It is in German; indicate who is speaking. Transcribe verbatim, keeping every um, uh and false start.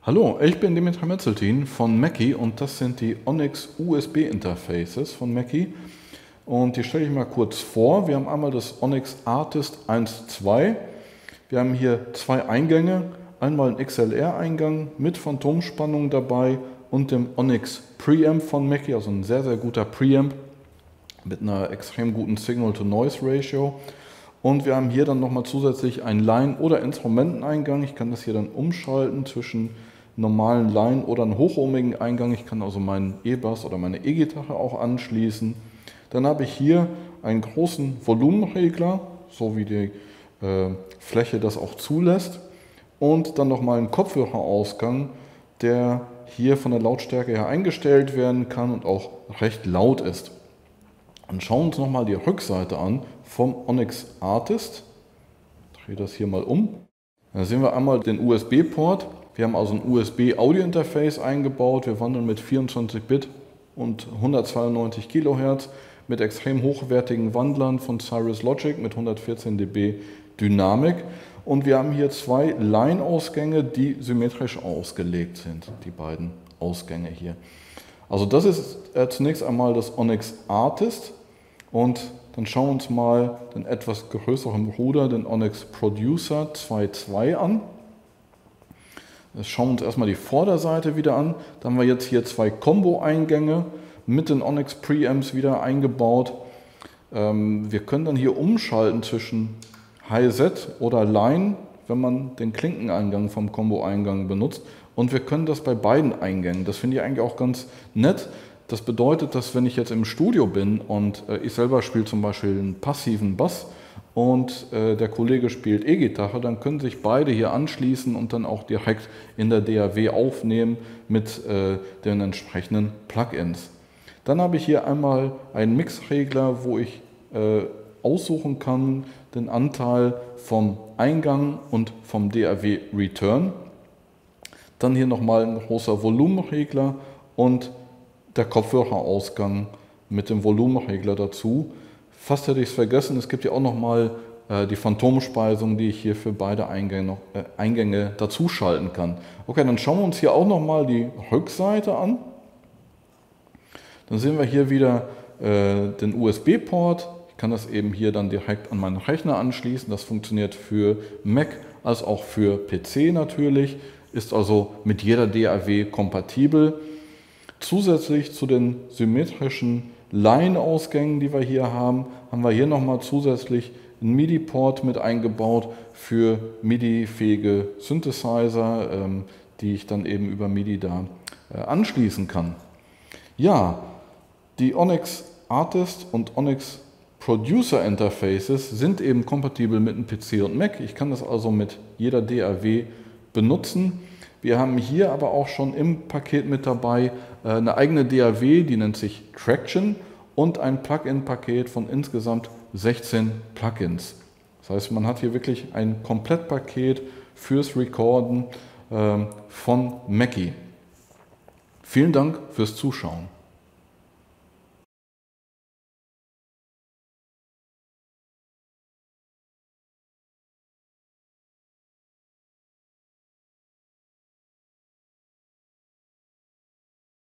Speaker 1: Hallo, ich bin Dimitri Metzeltin von Mackie und das sind die Onyx U S B Interfaces von Mackie. Und die stelle ich mal kurz vor. Wir haben einmal das Onyx Artist eins Punkt zwei. Wir haben hier zwei Eingänge, einmal einen X L R-Eingang mit Phantomspannung dabei und dem Onyx Preamp von Mackie, also ein sehr, sehr guter Preamp mit einer extrem guten Signal-to-Noise-Ratio. Und wir haben hier dann nochmal zusätzlich einen Line- oder Instrumenteneingang. Ich kann das hier dann umschalten zwischen normalen Line- oder einen hochohmigen Eingang. Ich kann also meinen E-Bass oder meine E-Gitarre auch anschließen. Dann habe ich hier einen großen Volumenregler, so wie die äh, Fläche das auch zulässt. Und dann nochmal einen Kopfhörerausgang, der hier von der Lautstärke her eingestellt werden kann und auch recht laut ist. Und schauen wir uns nochmal die Rückseite an vom Onyx Artist. Ich drehe das hier mal um. Da sehen wir einmal den U S B-Port. Wir haben also ein U S B-Audio-Interface eingebaut. Wir wandeln mit vierundzwanzig Bit und hundertzweiundneunzig Kilohertz mit extrem hochwertigen Wandlern von Cirrus Logic mit hundertvierzehn dB Dynamik. Und wir haben hier zwei Line-Ausgänge, die symmetrisch ausgelegt sind, die beiden Ausgänge hier. Also das ist äh, zunächst einmal das Onyx Artist und dann schauen wir uns mal den etwas größeren Bruder, den Onyx Producer zwei Punkt zwei an. Jetzt schauen wir uns erstmal die Vorderseite wieder an. Da haben wir jetzt hier zwei Combo-Eingänge mit den Onyx Preamps wieder eingebaut. Ähm, wir können dann hier umschalten zwischen Hi-Set oder Line, wenn man den Klinkeneingang vom Combo-Eingang benutzt. Und wir können das bei beiden Eingängen. Das finde ich eigentlich auch ganz nett. Das bedeutet, dass wenn ich jetzt im Studio bin und äh, ich selber spiele zum Beispiel einen passiven Bass und äh, der Kollege spielt E-Gitarre, dann können sich beide hier anschließen und dann auch direkt in der D A W aufnehmen mit äh, den entsprechenden Plugins. Dann habe ich hier einmal einen Mixregler, wo ich äh, aussuchen kann den Anteil vom Eingang und vom D A W Return. Dann hier nochmal ein großer Volumenregler und der Kopfhörerausgang mit dem Volumenregler dazu. Fast hätte ich es vergessen, es gibt ja auch nochmal äh, die Phantomspeisung, die ich hier für beide Eingänge, noch, äh, Eingänge dazuschalten kann. Okay, dann schauen wir uns hier auch nochmal die Rückseite an. Dann sehen wir hier wieder äh, den U S B-Port. Ich kann das eben hier dann direkt an meinen Rechner anschließen. Das funktioniert für Mac als auch für P C natürlich. Ist also mit jeder D A W kompatibel. Zusätzlich zu den symmetrischen Line-Ausgängen, die wir hier haben, haben wir hier nochmal zusätzlich einen MIDI-Port mit eingebaut für MIDI-fähige Synthesizer, ähm, die ich dann eben über MIDI da äh, anschließen kann. Ja, die Onyx Artist und Onyx Producer Interfaces sind eben kompatibel mit einem P C und Mac. Ich kann das also mit jeder D A W benutzen. Wir haben hier aber auch schon im Paket mit dabei äh, eine eigene D A W, die nennt sich Traction und ein Plugin-Paket von insgesamt sechzehn Plugins. Das heißt, man hat hier wirklich ein Komplettpaket fürs Recorden äh, von Mackie. Vielen Dank fürs Zuschauen.